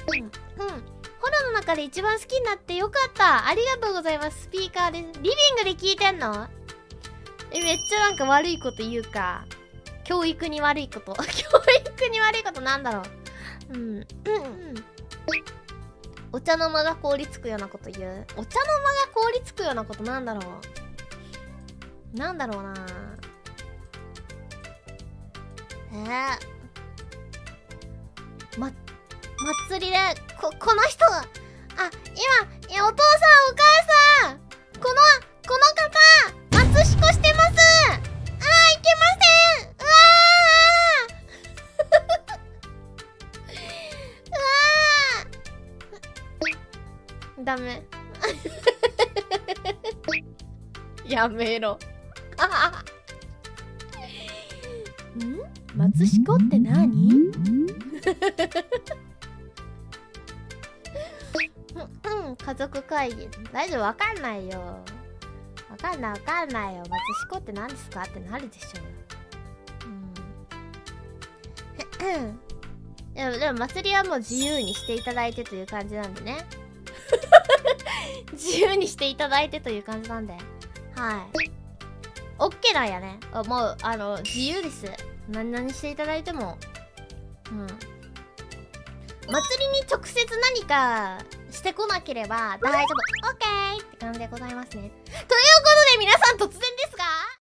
ホロの中で一番好きになってよかった。ありがとうございます。スピーカーです。リビングで聞いてんの？めっちゃなんか悪いこと言うか。教育に悪いこと。教育に悪いことなんだろう。お茶の間が凍りつくようなこと言う。お茶の間が凍りつくようなことなんだろう。なんだろうな。祭りで、この人、お父さん、お母さん、この方、松しこしてます。いけません。ダメ。やめろ。松しこって何？家族会議。大丈夫、わかんないよ。わかんないよ。松しこって何ですかってなるでしょ。でも祭りはもう自由にしていただいてという感じなんでね。自由にしていただいてという感じなんで。はい。オッケーなんやね。もう、自由です。何していただいても。祭りに直接何かしてこなければ大丈夫。オッケーって感じでございますね。ということで皆さん突然ですが